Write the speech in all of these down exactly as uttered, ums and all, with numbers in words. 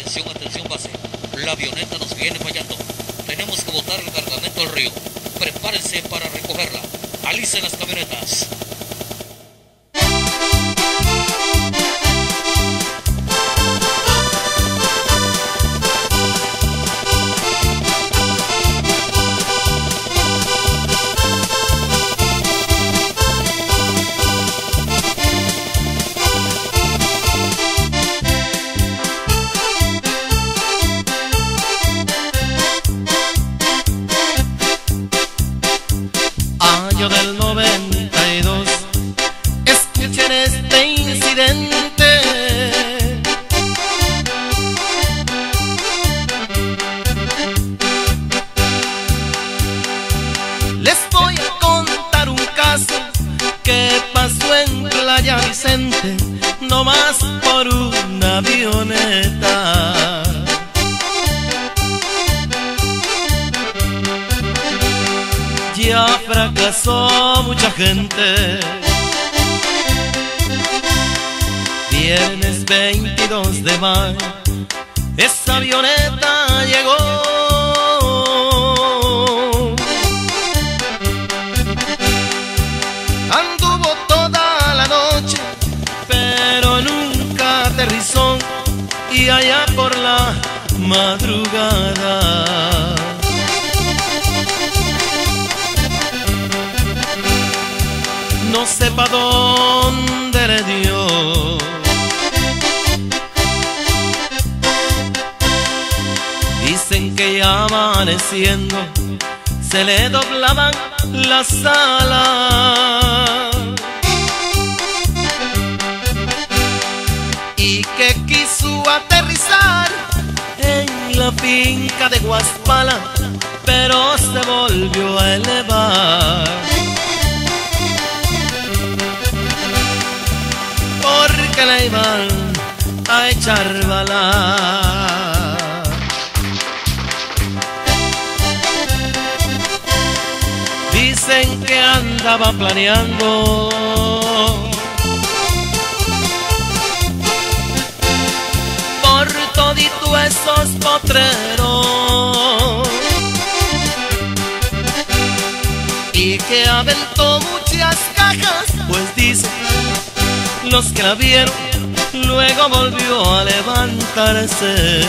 Atención, atención base. La avioneta nos viene fallando. Tenemos que botar el cargamento al río. Prepárense para recogerla. Alicen las camionetas. Año del noventa y dos, escuchen este incidente. Les voy a contar un caso que pasó en Playa Vicente, no más por una avioneta. Ya fracasó mucha gente. Viernes veintidós de mayo, esa avioneta llegó. Anduvo toda la noche, pero nunca aterrizó. Y allá por la madrugada, no sepa dónde le dio. Dicen que ya amaneciendo se le doblaban las alas y que quiso aterrizar en la finca de Guaspala, pero se volvió a elevar. Porque le iban a echar bala. Dicen que andaba planeando por todito esos potreros y que aventó muchas cajas, pues dice los que la vieron, luego volvió a levantarse.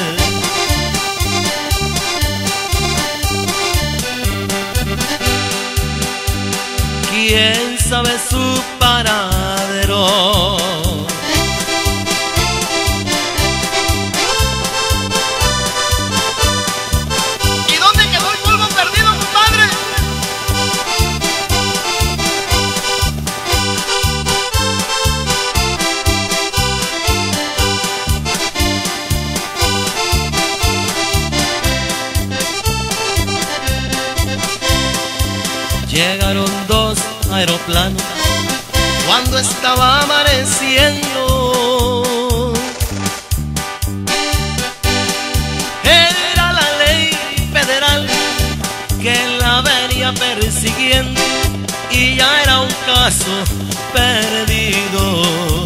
¿Quién sabe su paradero? ¿Y dónde quedó el polvo perdido, compadre? Llegaron dos aeroplanos cuando estaba amaneciendo. Era la ley federal que la venía persiguiendo y ya era un caso perdido.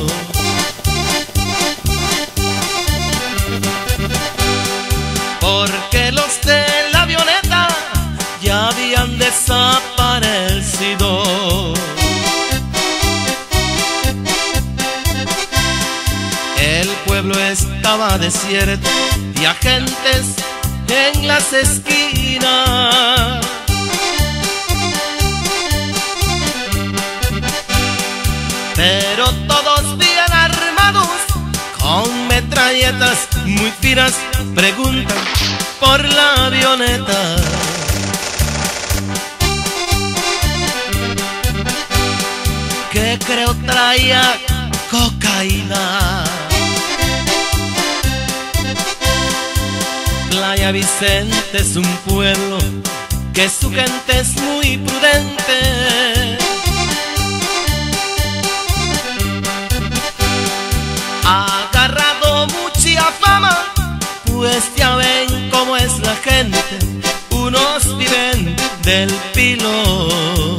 Porque los de la avioneta ya habían desaparecido. El pueblo estaba desierto y agentes en las esquinas. Pero todos bien armados, con metralletas muy finas, preguntan por la avioneta. Que creo traía cocaína. Playa Vicente es un pueblo que su gente es muy prudente. Ha agarrado mucha fama, pues ya ven cómo es la gente. Unos viven del pilón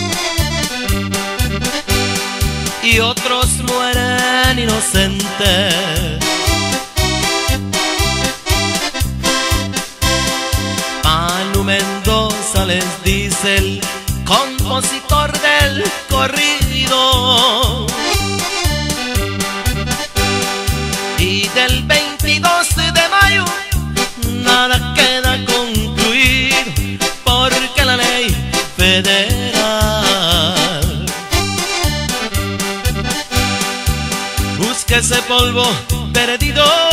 y otros mueren inocentes. el compositor del corrido. Y del veintidós de mayo nada queda concluido, porque la ley federal busca ese polvo perdido